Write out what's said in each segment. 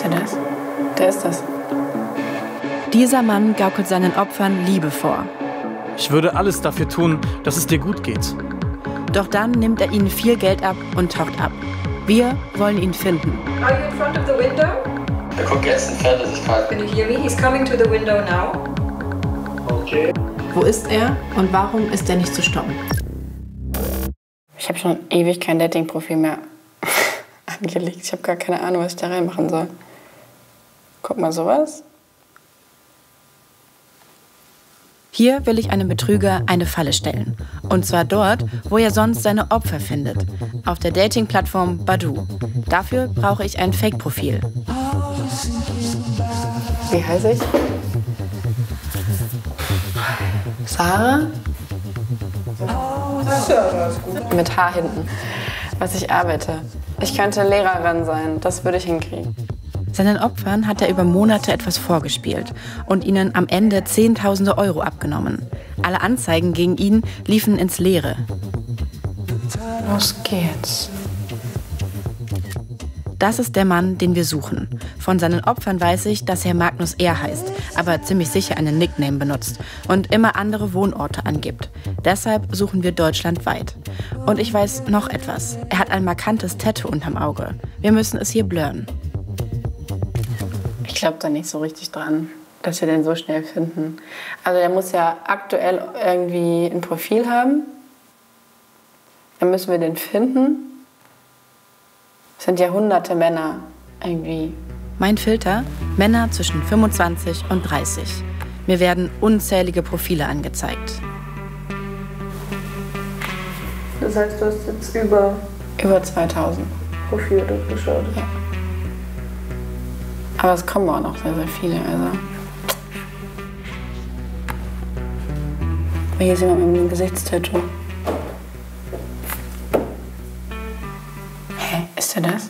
Ist er das? Der ist das. Dieser Mann gaukelt seinen Opfern Liebe vor. Ich würde alles dafür tun, dass es dir gut geht. Doch dann nimmt er ihnen viel Geld ab und taucht ab. Wir wollen ihn finden. Are you in front of the window? Der guckt jetzt entfernt sich gerade. Can you hear me? He's coming to the window now. Okay. Wo ist er und warum ist er nicht zu stoppen? Ich habe schon ewig kein Dating-Profil mehr angelegt. Ich habe gar keine Ahnung, was ich da reinmachen soll. Guck mal, sowas. Hier will ich einem Betrüger eine Falle stellen. Und zwar dort, wo er sonst seine Opfer findet. Auf der Dating-Plattform Badoo. Dafür brauche ich ein Fake-Profil. Wie heiße ich? Sarah? Sarah ist gut. Mit H hinten. Was ich arbeite. Ich könnte Lehrerin sein. Das würde ich hinkriegen. Seinen Opfern hat er über Monate etwas vorgespielt und ihnen am Ende Zehntausende Euro abgenommen. Alle Anzeigen gegen ihn liefen ins Leere. Los geht's. Das ist der Mann, den wir suchen. Von seinen Opfern weiß ich, dass er Magnus R. heißt, aber ziemlich sicher einen Nickname benutzt und immer andere Wohnorte angibt. Deshalb suchen wir deutschlandweit. Und ich weiß noch etwas. Er hat ein markantes Tattoo unterm Auge. Wir müssen es hier blurren. Ich glaube da nicht so richtig dran, dass wir den so schnell finden. Also der muss ja aktuell irgendwie ein Profil haben. Dann müssen wir den finden. Es sind ja hunderte Männer irgendwie. Mein Filter? Männer zwischen 25 und 30. Mir werden unzählige Profile angezeigt. Das heißt, du hast jetzt über 2000 Profile durchgeschaut. Ja. Aber es kommen auch noch sehr, sehr viele. Also. Hier ist jemand mit einem Gesichtstattoo. Hä, ist der das?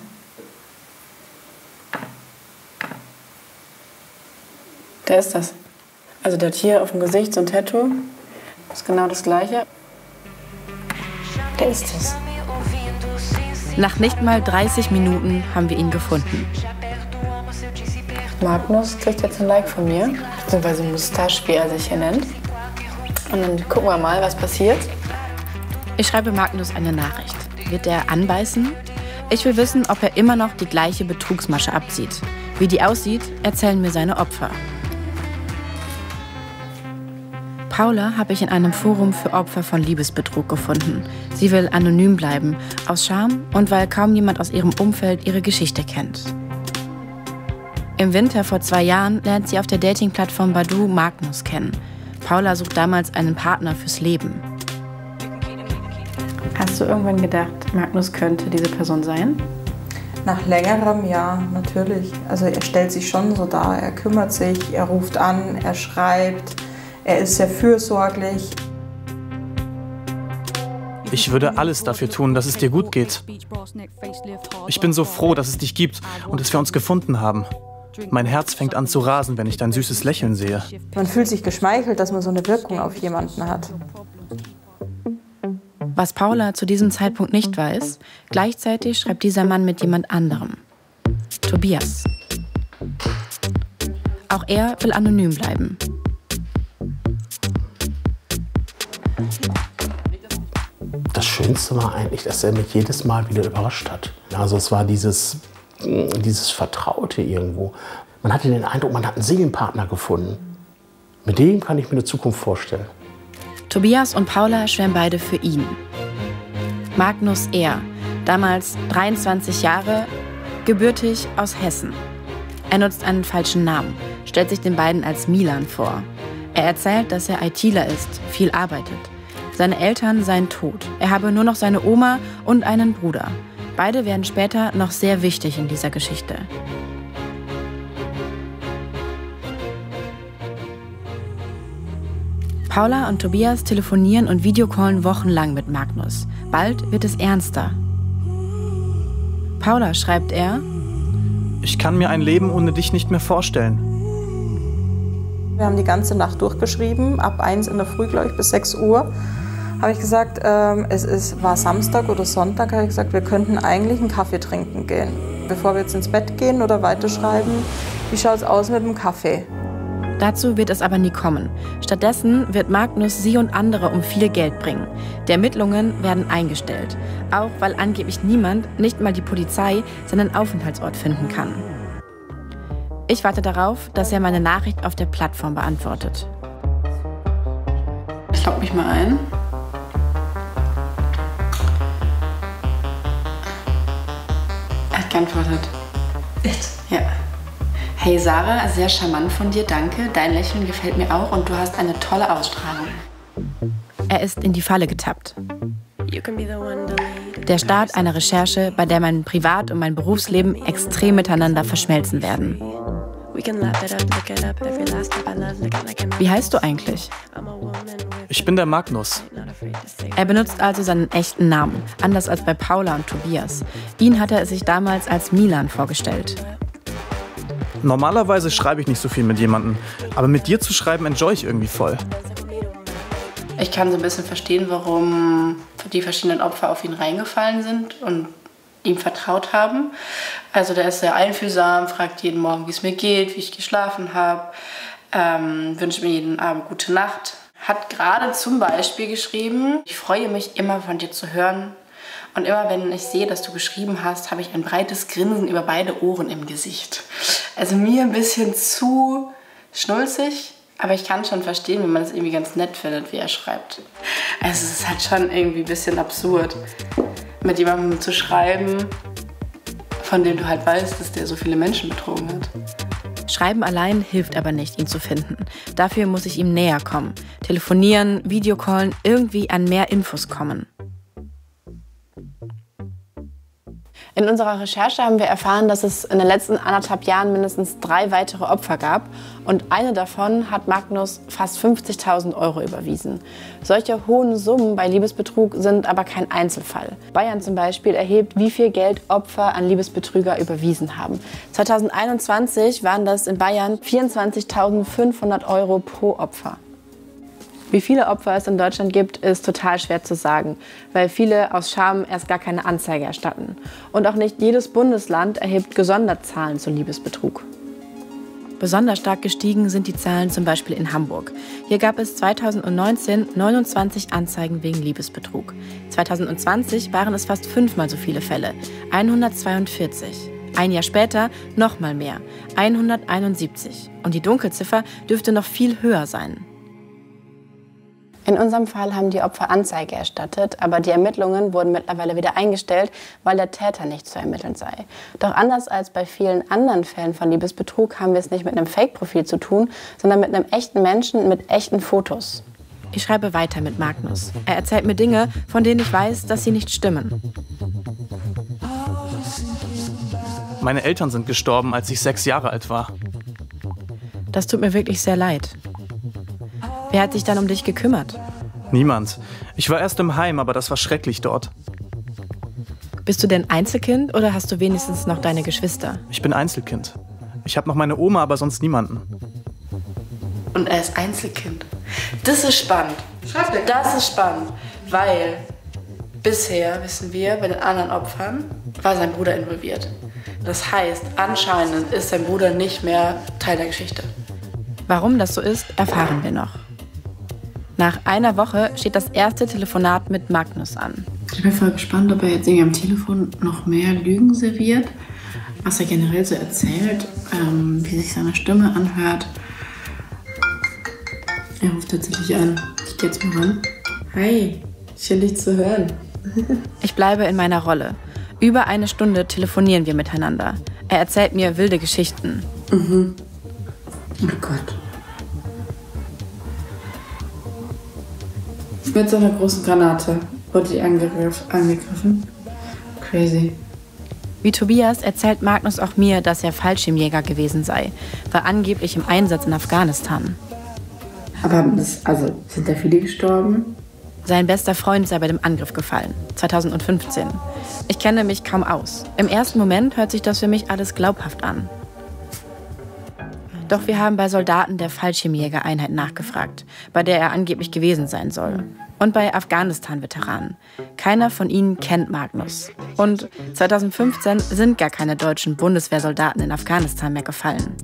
Der ist das. Also der hat hier auf dem Gesicht so ein Tattoo. Das ist genau das gleiche. Der ist es. Nach nicht mal 30 Minuten haben wir ihn gefunden. Magnus kriegt jetzt ein Like von mir, beziehungsweise Mustache, wie er sich hier nennt. Und dann gucken wir mal, was passiert. Ich schreibe Magnus eine Nachricht. Wird er anbeißen? Ich will wissen, ob er immer noch die gleiche Betrugsmasche abzieht. Wie die aussieht, erzählen mir seine Opfer. Paula habe ich in einem Forum für Opfer von Liebesbetrug gefunden. Sie will anonym bleiben, aus Scham und weil kaum jemand aus ihrem Umfeld ihre Geschichte kennt. Im Winter vor 2 Jahren lernt sie auf der Dating-Plattform Badoo Magnus kennen. Paula sucht damals einen Partner fürs Leben. Hast du irgendwann gedacht, Magnus könnte diese Person sein? Nach längerem, ja, natürlich. Also er stellt sich schon so dar, er kümmert sich, er ruft an, er schreibt, er ist sehr fürsorglich. Ich würde alles dafür tun, dass es dir gut geht. Ich bin so froh, dass es dich gibt und dass wir uns gefunden haben. Mein Herz fängt an zu rasen, wenn ich dein süßes Lächeln sehe. Man fühlt sich geschmeichelt, dass man so eine Wirkung auf jemanden hat. Was Paula zu diesem Zeitpunkt nicht weiß, gleichzeitig schreibt dieser Mann mit jemand anderem. Tobias. Auch er will anonym bleiben. Das Schönste war eigentlich, dass er mich jedes Mal wieder überrascht hat. Also es war dieses Vertraute irgendwo. Man hatte den Eindruck, man hat einen Seelenpartner gefunden. Mit dem kann ich mir eine Zukunft vorstellen. Tobias und Paula schwärmen beide für ihn. Magnus R., damals 23 Jahre, gebürtig aus Hessen. Er nutzt einen falschen Namen, stellt sich den beiden als Milan vor. Er erzählt, dass er ITler ist, viel arbeitet. Seine Eltern seien tot. Er habe nur noch seine Oma und einen Bruder. Beide werden später noch sehr wichtig in dieser Geschichte. Paula und Tobias telefonieren und videocallen wochenlang mit Magnus. Bald wird es ernster. Paula schreibt er: Ich kann mir ein Leben ohne dich nicht mehr vorstellen. Wir haben die ganze Nacht durchgeschrieben, ab 1 in der Früh, glaube ich, bis 6 Uhr. Habe ich gesagt, war Samstag oder Sonntag, habe ich gesagt, wir könnten eigentlich einen Kaffee trinken gehen. bevor wir jetzt ins Bett gehen oder weiterschreiben, wie schaut es aus mit dem Kaffee? Dazu wird es aber nie kommen. Stattdessen wird Magnus sie und andere um viel Geld bringen. Die Ermittlungen werden eingestellt. Auch weil angeblich niemand, nicht mal die Polizei, seinen Aufenthaltsort finden kann. Ich warte darauf, dass er meine Nachricht auf der Plattform beantwortet. Ich logge mich mal ein. Er hat geantwortet. Echt? Ja. Hey Sarah, sehr charmant von dir, danke. Dein Lächeln gefällt mir auch und du hast eine tolle Ausstrahlung. Er ist in die Falle getappt. Der Start einer Recherche, bei der mein Privat- und mein Berufsleben extrem miteinander verschmelzen werden. Wie heißt du eigentlich? Ich bin der Magnus. Er benutzt also seinen echten Namen, anders als bei Paula und Tobias. Ihn hat er sich damals als Milan vorgestellt. Normalerweise schreibe ich nicht so viel mit jemandem, aber mit dir zu schreiben enjoy ich irgendwie voll. Ich kann so ein bisschen verstehen, warum die verschiedenen Opfer auf ihn reingefallen sind und ihm vertraut haben. Also der ist sehr einfühlsam, fragt jeden Morgen, wie es mir geht, wie ich geschlafen habe, wünscht mir jeden Abend gute Nacht. Hat gerade zum Beispiel geschrieben, ich freue mich immer von dir zu hören. Und immer wenn ich sehe, dass du geschrieben hast, habe ich ein breites Grinsen über beide Ohren im Gesicht. Also mir ein bisschen zu schnulzig, aber ich kann schon verstehen, wenn man es irgendwie ganz nett findet, wie er schreibt. Also es ist halt schon irgendwie ein bisschen absurd, mit jemandem zu schreiben, von dem du halt weißt, dass der so viele Menschen betrogen hat. Schreiben allein hilft aber nicht, ihn zu finden. Dafür muss ich ihm näher kommen. Telefonieren, Videocallen, irgendwie an mehr Infos kommen. In unserer Recherche haben wir erfahren, dass es in den letzten 1,5 Jahren mindestens 3 weitere Opfer gab. Und eine davon hat Magnus fast 50.000 € überwiesen. Solche hohen Summen bei Liebesbetrug sind aber kein Einzelfall. Bayern zum Beispiel erhebt, wie viel Geld Opfer an Liebesbetrüger überwiesen haben. 2021 waren das in Bayern 24.500 € pro Opfer. Wie viele Opfer es in Deutschland gibt, ist total schwer zu sagen, weil viele aus Scham erst gar keine Anzeige erstatten. Und auch nicht jedes Bundesland erhebt gesondert Zahlen zu Liebesbetrug. Besonders stark gestiegen sind die Zahlen zum Beispiel in Hamburg. Hier gab es 2019 29 Anzeigen wegen Liebesbetrug. 2020 waren es fast 5-mal so viele Fälle, 142. Ein Jahr später noch mal mehr, 171. Und die Dunkelziffer dürfte noch viel höher sein. In unserem Fall haben die Opfer Anzeige erstattet, aber die Ermittlungen wurden mittlerweile wieder eingestellt, weil der Täter nicht zu ermitteln sei. Doch anders als bei vielen anderen Fällen von Liebesbetrug haben wir es nicht mit einem Fake-Profil zu tun, sondern mit einem echten Menschen mit echten Fotos. Ich schreibe weiter mit Magnus. Er erzählt mir Dinge, von denen ich weiß, dass sie nicht stimmen. Meine Eltern sind gestorben, als ich 6 Jahre alt war. Das tut mir wirklich sehr leid. Wer hat sich dann um dich gekümmert? Niemand. Ich war erst im Heim, aber das war schrecklich dort. Bist du denn Einzelkind oder hast du wenigstens noch deine Geschwister? Ich bin Einzelkind. Ich habe noch meine Oma, aber sonst niemanden. Und er ist Einzelkind. Das ist spannend. Das ist spannend, weil bisher, wissen wir, bei den anderen Opfern war sein Bruder involviert. Das heißt, anscheinend ist sein Bruder nicht mehr Teil der Geschichte. Warum das so ist, erfahren wir noch. Nach einer Woche steht das erste Telefonat mit Magnus an. Ich bin voll gespannt, ob er jetzt irgendwie am Telefon noch mehr Lügen serviert, was er generell so erzählt, wie sich seine Stimme anhört. Er ruft tatsächlich an. Ich geh jetzt mal ran. Hi, schön dich zu hören. Ich bleibe in meiner Rolle. Über eine Stunde telefonieren wir miteinander. Er erzählt mir wilde Geschichten. Mhm. Oh Gott. Mit so einer großen Granate wurde die angegriffen. Crazy. Wie Tobias erzählt Magnus auch mir, dass er Fallschirmjäger gewesen sei, war angeblich im Einsatz in Afghanistan. Aber sind da viele gestorben? Sein bester Freund sei bei dem Angriff gefallen, 2015. Ich kenne mich kaum aus. Im ersten Moment hört sich das für mich alles glaubhaft an. Doch wir haben bei Soldaten der Fallschirmjägereinheit nachgefragt, bei der er angeblich gewesen sein soll. und bei Afghanistan-Veteranen. Keiner von ihnen kennt Magnus. Und 2015 sind gar keine deutschen Bundeswehrsoldaten in Afghanistan mehr gefallen.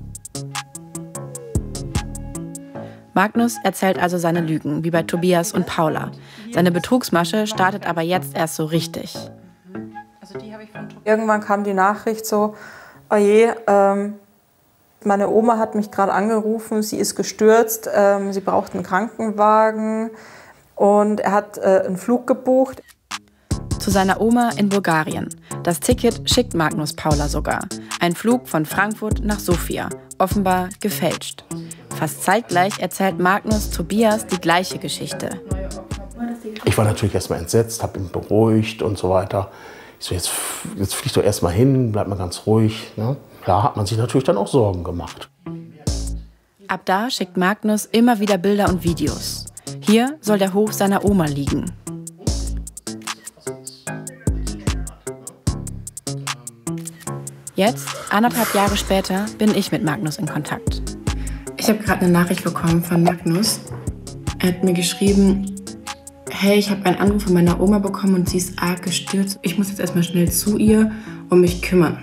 Magnus erzählt also seine Lügen, wie bei Tobias und Paula. Seine Betrugsmasche startet aber jetzt erst so richtig. Irgendwann kam die Nachricht so, oh je, meine Oma hat mich gerade angerufen, sie ist gestürzt, sie braucht einen Krankenwagen und er hat einen Flug gebucht. Zu seiner Oma in Bulgarien. Das Ticket schickt Magnus Paula sogar. Ein Flug von Frankfurt nach Sofia, offenbar gefälscht. Fast zeitgleich erzählt Magnus Tobias die gleiche Geschichte. Ich war natürlich erstmal entsetzt, habe ihn beruhigt und so weiter. Ich so, jetzt flieg doch erstmal hin, bleib mal ganz ruhig. Ne? Klar hat man sich natürlich dann auch Sorgen gemacht. Ab da schickt Magnus immer wieder Bilder und Videos. Hier soll der Hof seiner Oma liegen. Jetzt, 1,5 Jahre später, bin ich mit Magnus in Kontakt. Ich habe gerade eine Nachricht bekommen von Magnus. Er hat mir geschrieben, hey, ich habe einen Anruf von meiner Oma bekommen und sie ist arg gestürzt. Ich muss jetzt erstmal schnell zu ihr und mich kümmern.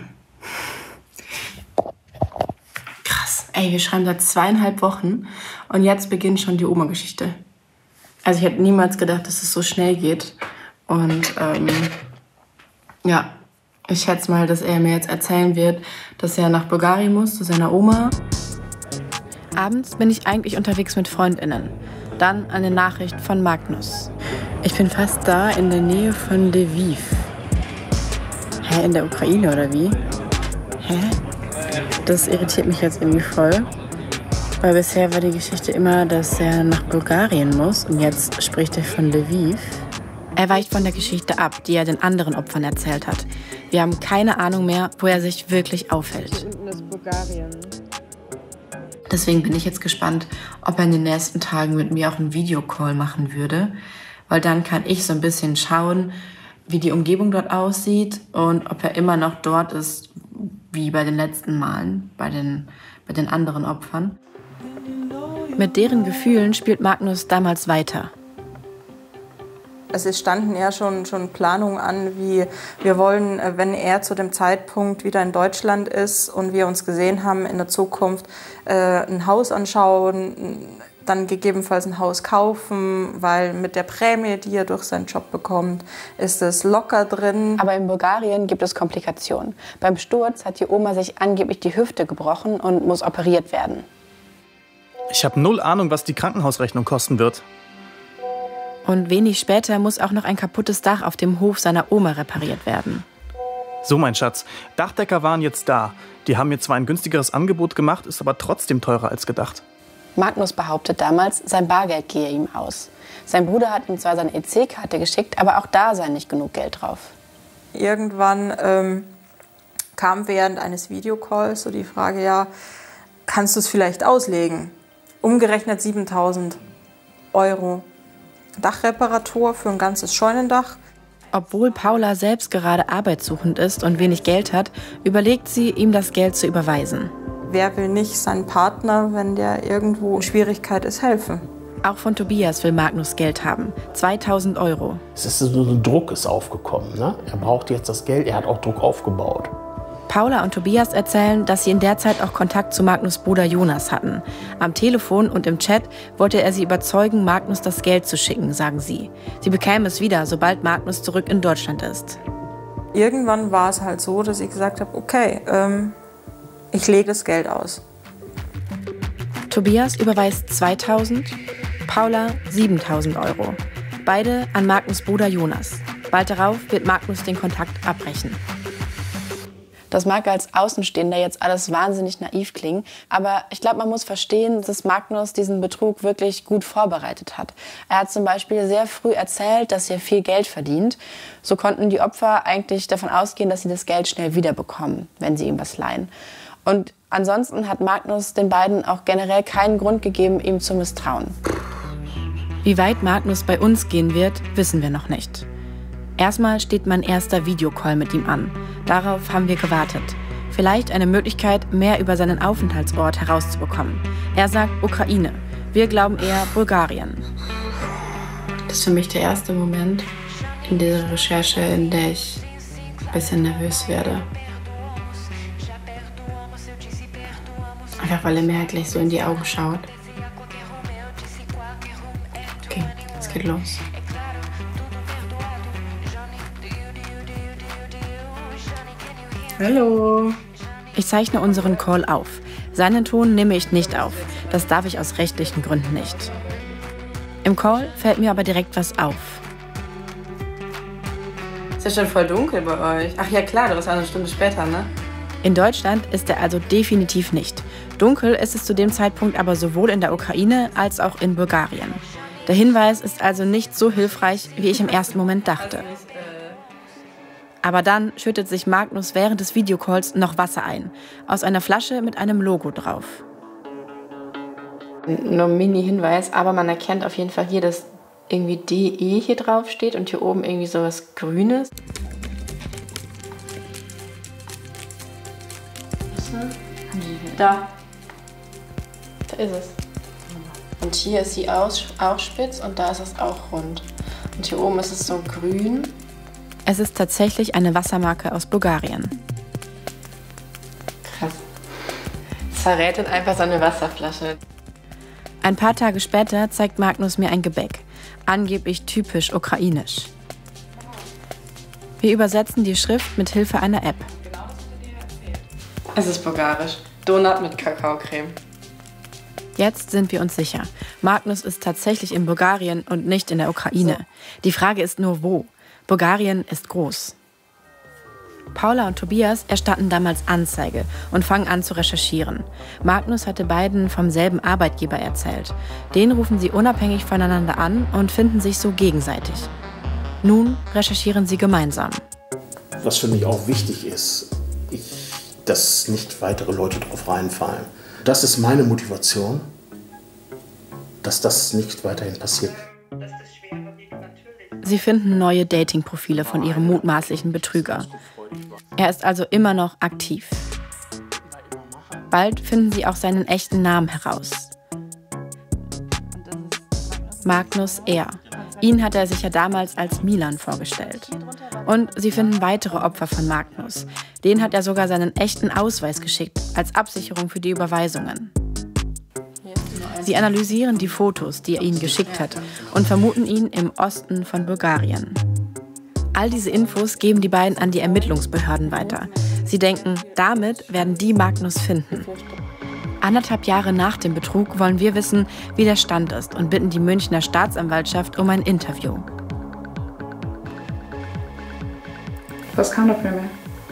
Krass, ey, wir schreiben seit 2,5 Wochen und jetzt beginnt schon die Oma-Geschichte. Also ich hätte niemals gedacht, dass es so schnell geht. Und ja, ich schätze mal, dass er mir jetzt erzählen wird, dass er nach Bulgarien muss, zu seiner Oma. Abends bin ich eigentlich unterwegs mit FreundInnen. Dann eine Nachricht von Magnus. Ich bin fast da, in der Nähe von Lviv. Hä, in der Ukraine oder wie? Hä? Das irritiert mich jetzt irgendwie voll. Weil bisher war die Geschichte immer, dass er nach Bulgarien muss und jetzt spricht er von Lviv. Er weicht von der Geschichte ab, die er den anderen Opfern erzählt hat. Wir haben keine Ahnung mehr, wo er sich wirklich aufhält. Deswegen bin ich jetzt gespannt, ob er in den nächsten Tagen mit mir auch einen Videocall machen würde. Weil dann kann ich so ein bisschen schauen, wie die Umgebung dort aussieht und ob er immer noch dort ist, wie bei den letzten Malen, bei den anderen Opfern. Mit deren Gefühlen spielt Magnus damals weiter. Es standen ja schon Planungen an, wie wir wollen, wenn er zu dem Zeitpunkt wieder in Deutschland ist und wir uns gesehen haben, in der Zukunft ein Haus anschauen, dann gegebenenfalls ein Haus kaufen, weil mit der Prämie, die er durch seinen Job bekommt, ist es locker drin. Aber in Bulgarien gibt es Komplikationen. Beim Sturz hat die Oma sich angeblich die Hüfte gebrochen und muss operiert werden. Ich habe 0 Ahnung, was die Krankenhausrechnung kosten wird. Und wenig später muss auch noch ein kaputtes Dach auf dem Hof seiner Oma repariert werden. So, mein Schatz, Dachdecker waren jetzt da. Die haben mir zwar ein günstigeres Angebot gemacht, ist aber trotzdem teurer als gedacht. Magnus behauptet damals, sein Bargeld gehe ihm aus. Sein Bruder hat ihm zwar seine EC-Karte geschickt, aber auch da sei nicht genug Geld drauf. Irgendwann kam während eines Videocalls so die Frage, ja, kannst du es vielleicht auslegen? Umgerechnet 7.000 €. Dachreparatur für ein ganzes Scheunendach. Obwohl Paula selbst gerade arbeitssuchend ist und wenig Geld hat, überlegt sie, ihm das Geld zu überweisen. Wer will nicht seinen Partner, wenn der irgendwo in Schwierigkeit ist, helfen? Auch von Tobias will Magnus Geld haben. 2.000 €. Es ist so ein Druck ist aufgekommen. Ne? Er braucht jetzt das Geld, er hat auch Druck aufgebaut. Paula und Tobias erzählen, dass sie in der Zeit auch Kontakt zu Magnus' Bruder Jonas hatten. Am Telefon und im Chat wollte er sie überzeugen, Magnus das Geld zu schicken, sagen sie. Sie bekämen es wieder, sobald Magnus zurück in Deutschland ist. Irgendwann war es halt so, dass ich gesagt habe, okay, ich lege das Geld aus. Tobias überweist 2.000, Paula 7.000 €. Beide an Magnus' Bruder Jonas. Bald darauf wird Magnus den Kontakt abbrechen. Das mag als Außenstehender jetzt alles wahnsinnig naiv klingen, aber ich glaube, man muss verstehen, dass Magnus diesen Betrug wirklich gut vorbereitet hat. Er hat zum Beispiel sehr früh erzählt, dass er viel Geld verdient. So konnten die Opfer eigentlich davon ausgehen, dass sie das Geld schnell wiederbekommen, wenn sie ihm was leihen. Und ansonsten hat Magnus den beiden auch generell keinen Grund gegeben, ihm zu misstrauen. Wie weit Magnus bei uns gehen wird, wissen wir noch nicht. Erstmal steht mein erster Videocall mit ihm an. Darauf haben wir gewartet. Vielleicht eine Möglichkeit, mehr über seinen Aufenthaltsort herauszubekommen. Er sagt Ukraine. Wir glauben eher Bulgarien. Das ist für mich der erste Moment in dieser Recherche, in der ich ein bisschen nervös werde. Einfach weil er mir halt gleich so in die Augen schaut. Okay, es geht los. Hallo. Ich zeichne unseren Call auf. Seinen Ton nehme ich nicht auf. Das darf ich aus rechtlichen Gründen nicht. Im Call fällt mir aber direkt was auf. Ist ja schon voll dunkel bei euch. Ach ja klar, du bist eine Stunde später, ne? In Deutschland ist er also definitiv nicht. Dunkel ist es zu dem Zeitpunkt aber sowohl in der Ukraine als auch in Bulgarien. Der Hinweis ist also nicht so hilfreich, wie ich im ersten Moment dachte. Aber dann schüttet sich Magnus während des Videocalls noch Wasser ein. Aus einer Flasche mit einem Logo drauf. Nur ein Mini-Hinweis, aber man erkennt auf jeden Fall hier, dass irgendwie DE hier drauf steht und hier oben irgendwie sowas Grünes. Da. Da ist es. Und hier ist sie auch spitz und da ist es auch rund. Und hier oben ist es so grün. Es ist tatsächlich eine Wassermarke aus Bulgarien. Krass. Das verrät einfach so eine Wasserflasche. Ein paar Tage später zeigt Magnus mir ein Gebäck. Angeblich typisch ukrainisch. Wir übersetzen die Schrift mit Hilfe einer App. Es ist bulgarisch. Donut mit Kakaocreme. Jetzt sind wir uns sicher. Magnus ist tatsächlich in Bulgarien und nicht in der Ukraine. Die Frage ist nur, wo. Bulgarien ist groß. Paula und Tobias erstatten damals Anzeige und fangen an zu recherchieren. Magnus hatte beiden vom selben Arbeitgeber erzählt. Den rufen sie unabhängig voneinander an und finden sich so gegenseitig. Nun recherchieren sie gemeinsam. Was für mich auch wichtig ist, dass nicht weitere Leute drauf reinfallen. Das ist meine Motivation, dass das nicht weiterhin passiert. Sie finden neue Dating-Profile von ihrem mutmaßlichen Betrüger. Er ist also immer noch aktiv. Bald finden sie auch seinen echten Namen heraus. Magnus R. Ihn hat er sich ja damals als Milan vorgestellt. Und sie finden weitere Opfer von Magnus. Den hat er sogar seinen echten Ausweis geschickt, als Absicherung für die Überweisungen. Sie analysieren die Fotos, die er ihnen geschickt hat, und vermuten ihn im Osten von Bulgarien. All diese Infos geben die beiden an die Ermittlungsbehörden weiter. Sie denken, damit werden die Magnus finden. 1,5 Jahre nach dem Betrug wollen wir wissen, wie der Stand ist, und bitten die Münchner Staatsanwaltschaft um ein Interview. Was kam da für mich?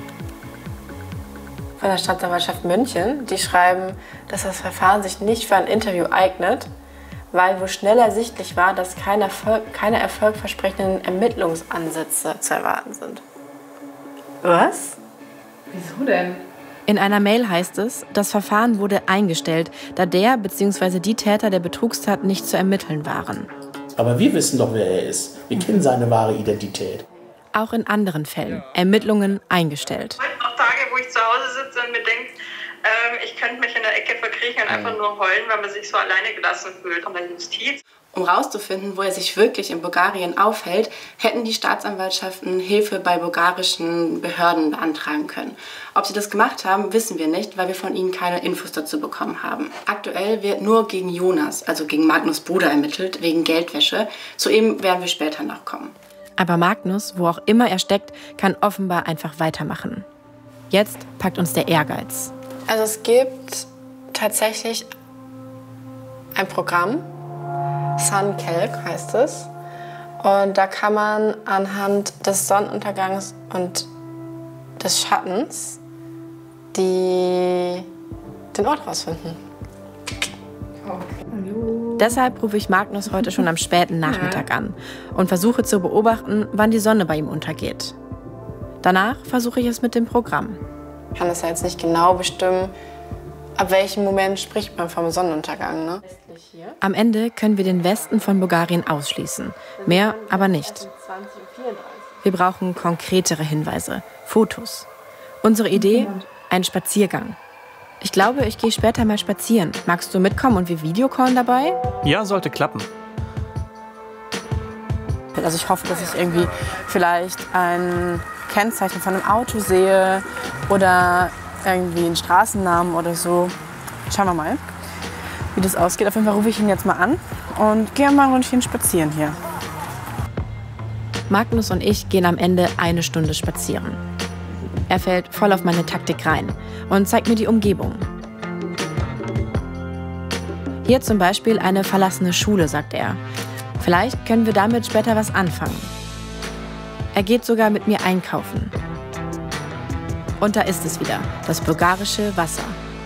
Von der Staatsanwaltschaft München, die schreiben, dass das Verfahren sich nicht für ein Interview eignet, weil wohl schnell ersichtlich war, dass keine erfolgversprechenden Ermittlungsansätze zu erwarten sind. Was? Wieso denn? In einer Mail heißt es, das Verfahren wurde eingestellt, da der bzw. die Täter der Betrugstat nicht zu ermitteln waren. Aber wir wissen doch, wer er ist. Wir kennen seine wahre Identität. Auch in anderen Fällen Ermittlungen eingestellt. Heute noch Tage, wo ich zu Hause sitze und mir denke, ich könnte mich in der Ecke verkriechen und einfach nur heulen, weil man sich so alleine gelassen fühlt von der Justiz. Um herauszufinden, wo er sich wirklich in Bulgarien aufhält, hätten die Staatsanwaltschaften Hilfe bei bulgarischen Behörden beantragen können. Ob sie das gemacht haben, wissen wir nicht, weil wir von ihnen keine Infos dazu bekommen haben. Aktuell wird nur gegen Jonas, also gegen Magnus' Bruder, ermittelt, wegen Geldwäsche. Zu ihm werden wir später noch kommen. Aber Magnus, wo auch immer er steckt, kann offenbar einfach weitermachen. Jetzt packt uns der Ehrgeiz. Also es gibt tatsächlich ein Programm, SunCalc heißt es. Und da kann man anhand des Sonnenuntergangs und des Schattens den Ort rausfinden. Deshalb rufe ich Magnus heute schon am späten Nachmittag an und versuche zu beobachten, wann die Sonne bei ihm untergeht. Danach versuche ich es mit dem Programm. Ich kann das ja jetzt nicht genau bestimmen, ab welchem Moment spricht man vom Sonnenuntergang, ne? Am Ende können wir den Westen von Bulgarien ausschließen. Mehr aber nicht. Wir brauchen konkretere Hinweise, Fotos. Unsere Idee? Ein Spaziergang. Ich glaube, ich gehe später mal spazieren. Magst du mitkommen und wir Videocallen dabei? Ja, sollte klappen. Also ich hoffe, dass ich irgendwie vielleicht ein Kennzeichen von einem Auto sehe oder irgendwie einen Straßennamen oder so. Schauen wir mal, wie das ausgeht. Auf jeden Fall rufe ich ihn jetzt mal an und gehe mal ein Rundchen spazieren hier. Magnus und ich gehen am Ende 1 Stunde spazieren. Er fällt voll auf meine Taktik rein und zeigt mir die Umgebung. Hier zum Beispiel eine verlassene Schule, sagt er. Vielleicht können wir damit später was anfangen. Er geht sogar mit mir einkaufen. Und da ist es wieder, das bulgarische Wasser.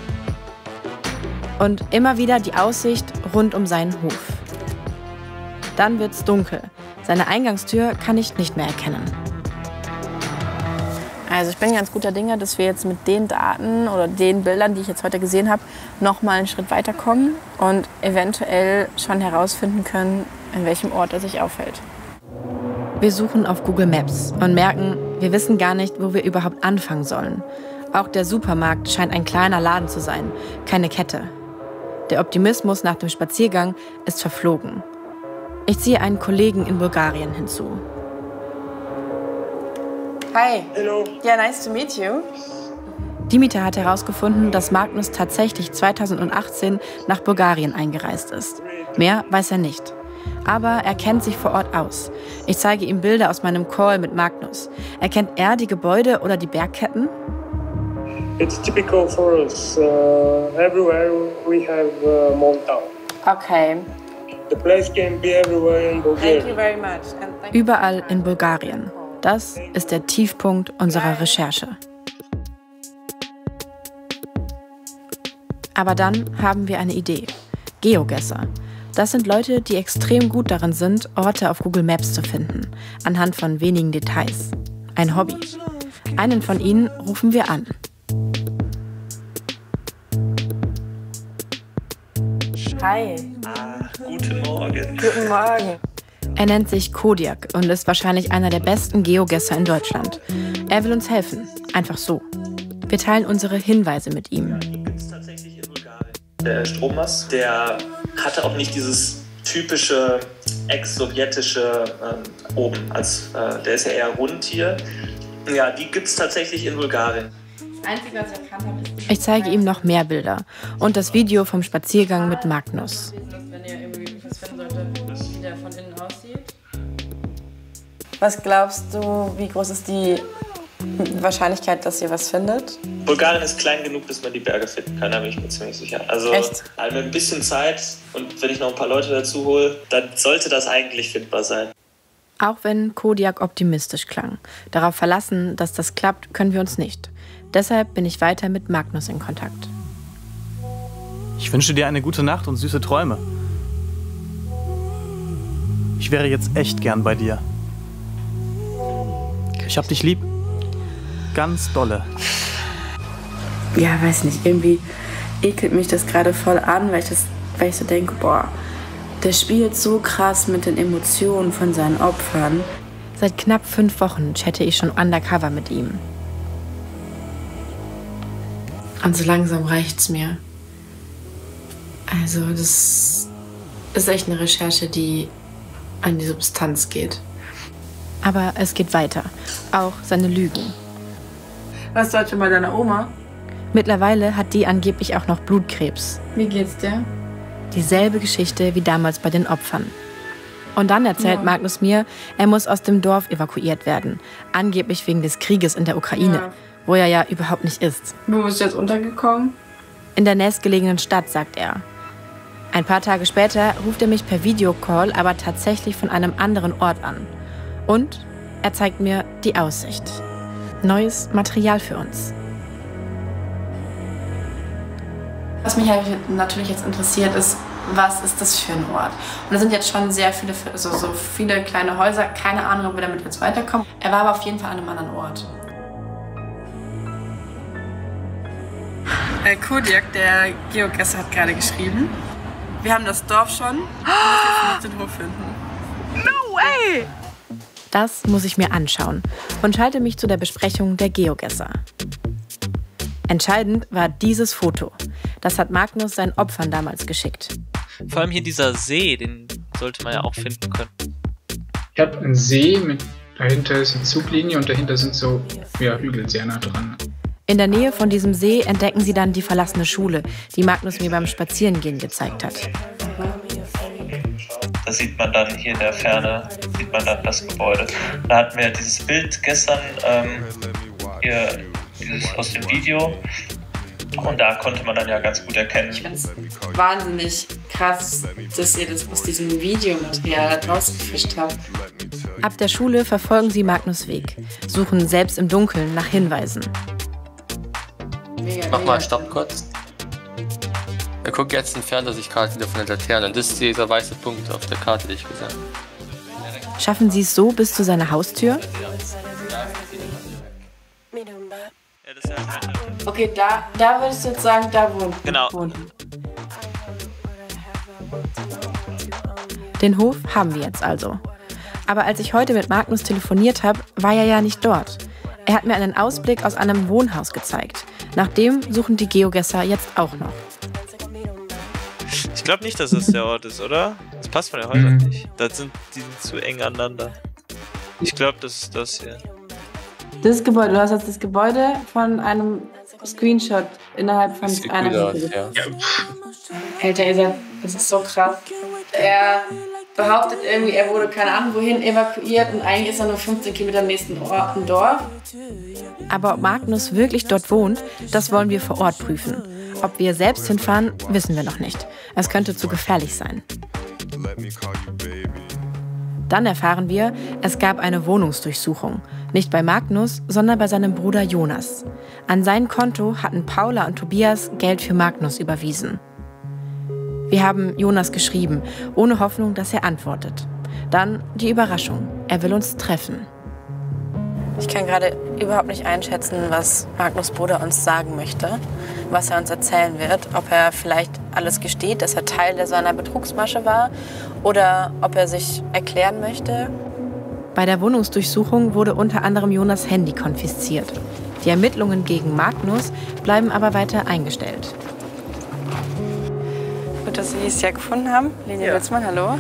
Und immer wieder die Aussicht rund um seinen Hof. Dann wird's dunkel. Seine Eingangstür kann ich nicht mehr erkennen. Also ich bin ganz guter Dinge, dass wir jetzt mit den Daten oder den Bildern, die ich jetzt heute gesehen habe, noch mal einen Schritt weiterkommen und eventuell schon herausfinden können, an welchem Ort er sich aufhält. Wir suchen auf Google Maps und merken, wir wissen gar nicht, wo wir überhaupt anfangen sollen. Auch der Supermarkt scheint ein kleiner Laden zu sein, keine Kette. Der Optimismus nach dem Spaziergang ist verflogen. Ich ziehe einen Kollegen in Bulgarien hinzu. Hi. Hello. Yeah, nice to meet you. Dimitar hat herausgefunden, dass Magnus tatsächlich 2018 nach Bulgarien eingereist ist. Mehr weiß er nicht. Aber er kennt sich vor Ort aus. Ich zeige ihm Bilder aus meinem Call mit Magnus. Erkennt er die Gebäude oder die Bergketten? It's typical for us. Everywhere we have mountain. Okay. The place can be everywhere in Bulgaria. Thank you very much. And thank Überall in Bulgarien. Das ist der Tiefpunkt unserer Recherche. Aber dann haben wir eine Idee. Geogesser. Das sind Leute, die extrem gut darin sind, Orte auf Google Maps zu finden, anhand von wenigen Details. Ein Hobby. Einen von ihnen rufen wir an. Hi. Guten Morgen. Guten Morgen. Er nennt sich Kodiak und ist wahrscheinlich einer der besten Geogesser in Deutschland. Er will uns helfen, einfach so. Wir teilen unsere Hinweise mit ihm. Tatsächlich in Bulgarien. Der Strommast, der hatte auch nicht dieses typische ex-sowjetische oben. Der ist ja eher rund hier. Ja, die gibt es tatsächlich in Bulgarien. Ich zeige ihm noch mehr Bilder und das Video vom Spaziergang mit Magnus. Was glaubst du, wie groß ist die Wahrscheinlichkeit, dass ihr was findet? Bulgarien ist klein genug, dass man die Berge finden kann, da bin ich mir ziemlich sicher. Also echt? Mit ein bisschen Zeit und wenn ich noch ein paar Leute dazu hole, dann sollte das eigentlich findbar sein. Auch wenn Kodiak optimistisch klang. Darauf verlassen, dass das klappt, können wir uns nicht. Deshalb bin ich weiter mit Magnus in Kontakt. Ich wünsche dir eine gute Nacht und süße Träume. Ich wäre jetzt echt gern bei dir. Ich hab dich lieb. Ganz dolle. Ja, weiß nicht, irgendwie ekelt mich das gerade voll an, weil ich so denke, boah, der spielt so krass mit den Emotionen von seinen Opfern. Seit knapp 5 Wochen chatte ich schon undercover mit ihm. Und so langsam reicht's mir. Also das ist echt eine Recherche, die an die Substanz geht. Aber es geht weiter. Auch seine Lügen. Warst du heute schon bei deiner Oma? Mittlerweile hat die angeblich auch noch Blutkrebs. Wie geht's dir? Dieselbe Geschichte wie damals bei den Opfern. Und dann erzählt Magnus mir, er muss aus dem Dorf evakuiert werden. Angeblich wegen des Krieges in der Ukraine, wo er ja überhaupt nicht ist. Wo bist du jetzt untergekommen? In der nächstgelegenen Stadt, sagt er. Ein paar Tage später ruft er mich per Videocall aber tatsächlich von einem anderen Ort an. Und er zeigt mir die Aussicht. Neues Material für uns. Was mich natürlich jetzt interessiert ist, was ist das für ein Ort? Und da sind jetzt schon sehr viele, so viele kleine Häuser. Keine Ahnung, ob wir damit jetzt weiterkommen. Er war aber auf jeden Fall an einem anderen Ort. Kodiak, der Geogesser, hat gerade geschrieben. Wir haben das Dorf schon. Wir müssen den Hof finden. No way! Das muss ich mir anschauen und schalte mich zu der Besprechung der Geogesser. Entscheidend war dieses Foto. Das hat Magnus seinen Opfern damals geschickt. Vor allem hier dieser See, den sollte man ja auch finden können. Ich habe einen See, dahinter ist eine Zuglinie und dahinter sind so Hügel sehr nah dran. In der Nähe von diesem See entdecken sie dann die verlassene Schule, die Magnus mir beim Spazierengehen gezeigt hat. Da sieht man dann hier in der Ferne, sieht man dann das Gebäude. Da hatten wir dieses Bild gestern dieses aus dem Video. Und da konnte man dann ja ganz gut erkennen. Ich finde es wahnsinnig krass, dass ihr das aus diesem Videomaterial rausgefischt habt. Ab der Schule verfolgen sie Magnus' Weg, suchen selbst im Dunkeln nach Hinweisen. Mach mal Stopp kurz. Wir gucken jetzt entfernt er sich gerade wieder von der Laterne. Und das ist dieser weiße Punkt auf der Karte, die ich gesagt habe. Schaffen sie es so bis zu seiner Haustür? Okay, da würdest du jetzt sagen, da wohnt. Genau. Den Hof haben wir jetzt also. Aber als ich heute mit Magnus telefoniert habe, war er ja nicht dort. Er hat mir einen Ausblick aus einem Wohnhaus gezeigt. Nach dem suchen die Geogesser jetzt auch noch. Ich glaube nicht, dass das der Ort ist, oder? Das passt von den Häusern nicht. Die sind zu eng aneinander. Ich glaube, das ist das hier. Das Gebäude, du hast jetzt das Gebäude von einem Screenshot innerhalb von einer Minute. Ja. Alter, das ist so krass. Er behauptet irgendwie, er wurde keine Ahnung wohin evakuiert und eigentlich ist er nur 15 Kilometer am nächsten Ort, ein Dorf. Aber ob Magnus wirklich dort wohnt, das wollen wir vor Ort prüfen. Ob wir selbst hinfahren, wissen wir noch nicht. Es könnte zu gefährlich sein. Dann erfahren wir, es gab eine Wohnungsdurchsuchung. Nicht bei Magnus, sondern bei seinem Bruder Jonas. An sein Konto hatten Paula und Tobias Geld für Magnus überwiesen. Wir haben Jonas geschrieben, ohne Hoffnung, dass er antwortet. Dann die Überraschung, er will uns treffen. Ich kann gerade überhaupt nicht einschätzen, was Magnus Bruder uns sagen möchte, was er uns erzählen wird. Ob er vielleicht alles gesteht, dass er Teil seiner Betrugsmasche war oder ob er sich erklären möchte. Bei der Wohnungsdurchsuchung wurde unter anderem Jonas' Handy konfisziert. Die Ermittlungen gegen Magnus bleiben aber weiter eingestellt. Gut, dass Sie es ja gefunden haben. Linie Witzmann, hallo.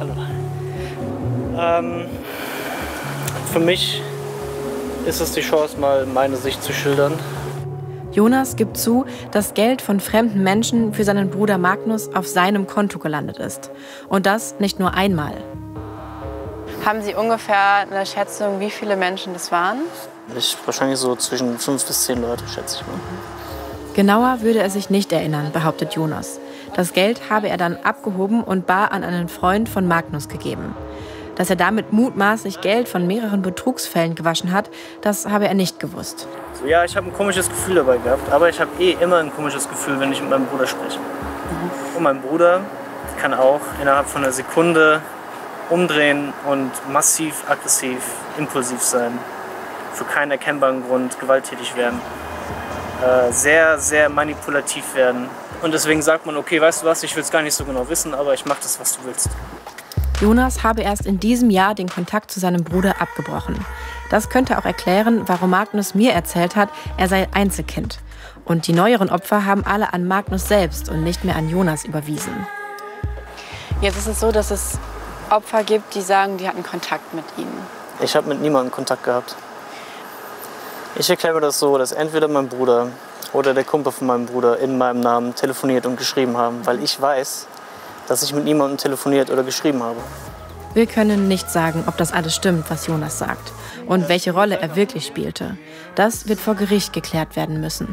Hallo. Für mich ist es die Chance, mal meine Sicht zu schildern. Jonas gibt zu, dass Geld von fremden Menschen für seinen Bruder Magnus auf seinem Konto gelandet ist. Und das nicht nur einmal. Haben Sie ungefähr eine Schätzung, wie viele Menschen das waren? Wahrscheinlich so zwischen 5 bis 10 Leute, schätze ich mal. Genauer würde er sich nicht erinnern, behauptet Jonas. Das Geld habe er dann abgehoben und bar an einen Freund von Magnus gegeben. Dass er damit mutmaßlich Geld von mehreren Betrugsfällen gewaschen hat, das habe er nicht gewusst. Ja, ich habe ein komisches Gefühl dabei gehabt, aber ich habe immer ein komisches Gefühl, wenn ich mit meinem Bruder spreche. Und mein Bruder kann auch innerhalb von einer Sekunde umdrehen und massiv aggressiv, impulsiv sein. Für keinen erkennbaren Grund gewalttätig werden. Sehr, sehr manipulativ werden. Und deswegen sagt man, okay, weißt du was, ich will es gar nicht so genau wissen, aber ich mache das, was du willst. Jonas habe erst in diesem Jahr den Kontakt zu seinem Bruder abgebrochen. Das könnte auch erklären, warum Magnus mir erzählt hat, er sei Einzelkind. Und die neueren Opfer haben alle an Magnus selbst und nicht mehr an Jonas überwiesen. Jetzt ist es so, dass es Opfer gibt, die sagen, die hatten Kontakt mit ihnen. Ich habe mit niemandem Kontakt gehabt. Ich erkläre mir das so, dass entweder mein Bruder oder der Kumpel von meinem Bruder in meinem Namen telefoniert und geschrieben haben, weil ich weiß, dass ich mit niemandem telefoniert oder geschrieben habe. Wir können nicht sagen, ob das alles stimmt, was Jonas sagt und welche Rolle er wirklich spielte. Das wird vor Gericht geklärt werden müssen.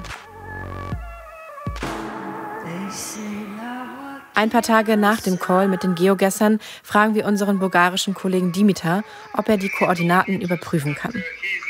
Ein paar Tage nach dem Call mit den Geogessern fragen wir unseren bulgarischen Kollegen Dimitar, ob er die Koordinaten überprüfen kann.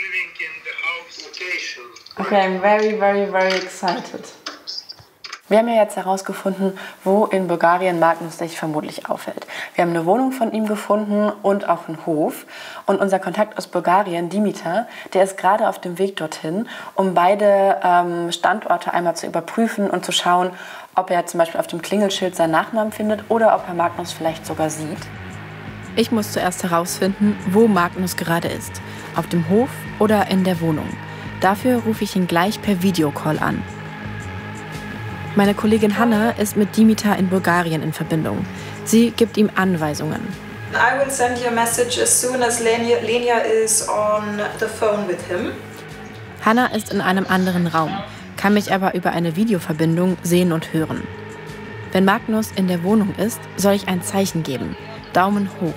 Okay, I'm very, very, very excited. Wir haben ja jetzt herausgefunden, wo in Bulgarien Magnus sich vermutlich aufhält. Wir haben eine Wohnung von ihm gefunden und auch einen Hof. Und unser Kontakt aus Bulgarien, Dimitar, der ist gerade auf dem Weg dorthin, um beide Standorte einmal zu überprüfen und zu schauen, ob er zum Beispiel auf dem Klingelschild seinen Nachnamen findet oder ob er Magnus vielleicht sogar sieht. Ich muss zuerst herausfinden, wo Magnus gerade ist. Auf dem Hof oder in der Wohnung. Dafür rufe ich ihn gleich per Videocall an. Meine Kollegin Hanna ist mit Dimitar in Bulgarien in Verbindung. Sie gibt ihm Anweisungen. I will send you a message as soon as Lenia is on the phone with him. Hannah ist in einem anderen Raum, kann mich aber über eine Videoverbindung sehen und hören. Wenn Magnus in der Wohnung ist, soll ich ein Zeichen geben. Daumen hoch.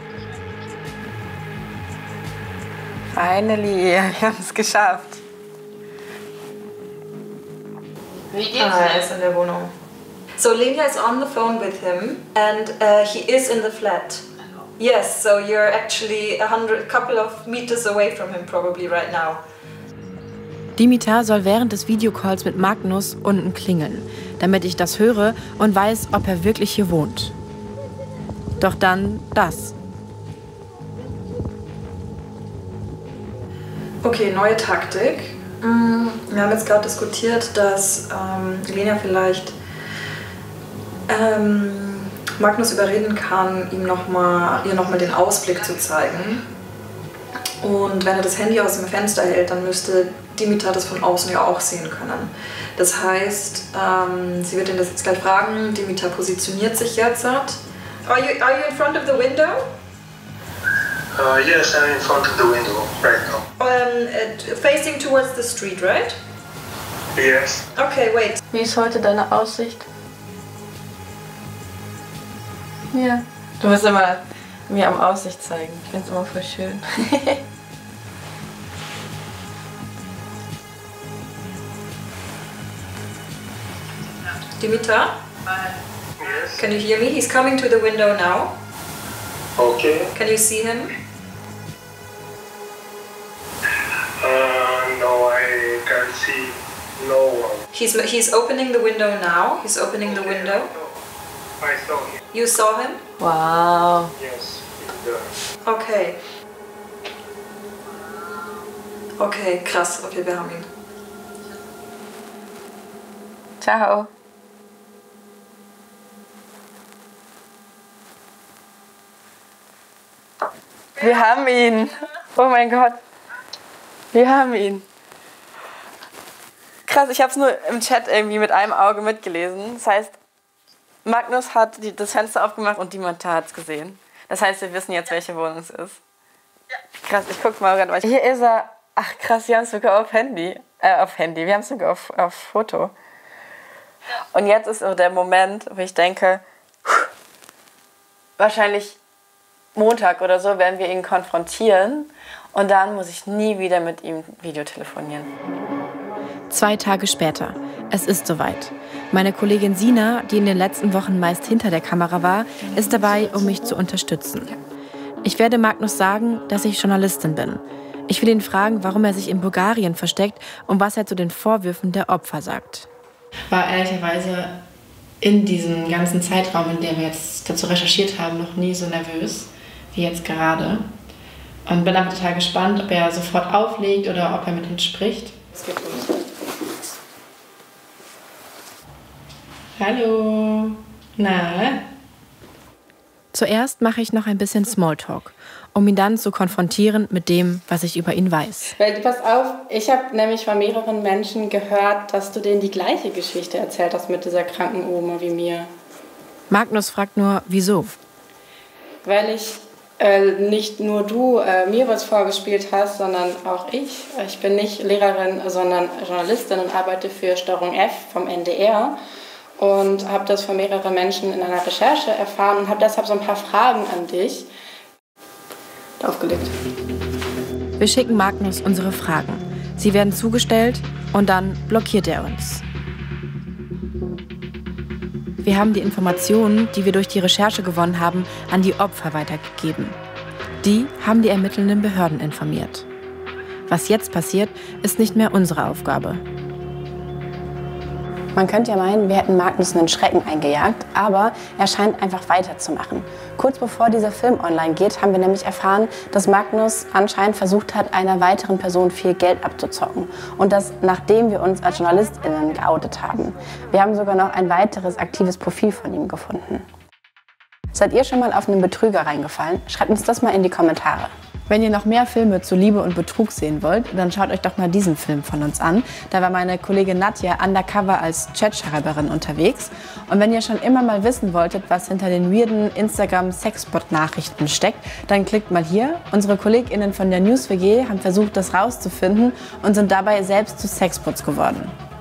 Finally, wir haben es geschafft. Wie geht's Er ist in der Wohnung. So Lenia is on the phone with him and he is in the flat. Yes, so you're actually a couple of meters away from him probably right now. Dimitar soll während des Videocalls mit Magnus unten klingeln, damit ich das höre und weiß, ob er wirklich hier wohnt. Doch dann das. Okay, neue Taktik. Wir haben jetzt gerade diskutiert, dass Lenia vielleicht Magnus überreden kann, ihr nochmal den Ausblick zu zeigen. Und wenn er das Handy aus dem Fenster hält, dann müsste Dimitar das von außen ja auch sehen können. Das heißt, sie wird ihn das jetzt gleich fragen. Dimitar positioniert sich jetzt. Are you in front of the window? Yes, I'm in front of the window right now. Facing towards the street, right? Yes. Okay, wait. Wie ist heute deine Aussicht? Ja. Du musst immer mir am Aussicht zeigen. Ich finde es immer voll schön. Dimitar? Yes. Can you hear me? He's coming to the window now. Okay. Can you see him? No, I can't see no one. He's opening the window now. He's opening the window. I saw him. You saw him? Wow. Yes, he's there. Okay. Okay, krass. Okay, wir haben ihn. Ciao. Wir haben ihn. Oh mein Gott. Wir haben ihn. Krass, ich habe es nur im Chat irgendwie mit einem Auge mitgelesen. Das heißt, Magnus hat das Fenster aufgemacht und Dimitar hat es gesehen. Das heißt, wir wissen jetzt, welche Wohnung es ist. Krass, ich guck mal gerade. Hier ist er. Ach krass, wir haben es sogar auf Handy. Wir haben es sogar auf Foto. Und jetzt ist so der Moment, wo ich denke, wahrscheinlich Montag oder so werden wir ihn konfrontieren und dann muss ich nie wieder mit ihm Videotelefonieren. 2 Tage später. Es ist soweit. Meine Kollegin Sina, die in den letzten Wochen meist hinter der Kamera war, ist dabei, um mich zu unterstützen. Ich werde Magnus sagen, dass ich Journalistin bin. Ich will ihn fragen, warum er sich in Bulgarien versteckt und was er zu den Vorwürfen der Opfer sagt. War ehrlicherweise in diesem ganzen Zeitraum, in dem wir jetzt dazu recherchiert haben, noch nie so nervös wie jetzt gerade. Und bin aber total gespannt, ob er sofort auflegt oder ob er mit uns spricht. Es geht los. Hallo. Na? Zuerst mache ich noch ein bisschen Smalltalk, um ihn dann zu konfrontieren mit dem, was ich über ihn weiß. Weil, pass auf, ich habe nämlich von mehreren Menschen gehört, dass du denen die gleiche Geschichte erzählt hast mit dieser kranken Oma wie mir. Magnus fragt nur, wieso? Weil ich nicht nur du mir was vorgespielt hast, sondern auch ich. Ich bin nicht Lehrerin, sondern Journalistin und arbeite für Steuerung F vom NDR. Und habe das von mehreren Menschen in einer Recherche erfahren und habe deshalb so ein paar Fragen an dich aufgelegt. Wir schicken Magnus unsere Fragen. Sie werden zugestellt und dann blockiert er uns. Wir haben die Informationen, die wir durch die Recherche gewonnen haben, an die Opfer weitergegeben. Die haben die ermittelnden Behörden informiert. Was jetzt passiert, ist nicht mehr unsere Aufgabe. Man könnte ja meinen, wir hätten Magnus einen Schrecken eingejagt, aber er scheint einfach weiterzumachen. Kurz bevor dieser Film online geht, haben wir nämlich erfahren, dass Magnus anscheinend versucht hat, einer weiteren Person viel Geld abzuzocken. Und das, nachdem wir uns als JournalistInnen geoutet haben. Wir haben sogar noch ein weiteres aktives Profil von ihm gefunden. Seid ihr schon mal auf einen Betrüger reingefallen? Schreibt uns das mal in die Kommentare. Wenn ihr noch mehr Filme zu Liebe und Betrug sehen wollt, dann schaut euch doch mal diesen Film von uns an. Da war meine Kollegin Nadja undercover als Chatschreiberin unterwegs. Und wenn ihr schon immer mal wissen wolltet, was hinter den weirden Instagram-Sexbot-Nachrichten steckt, dann klickt mal hier. Unsere KollegInnen von der News WG haben versucht, das rauszufinden und sind dabei selbst zu Sexbots geworden.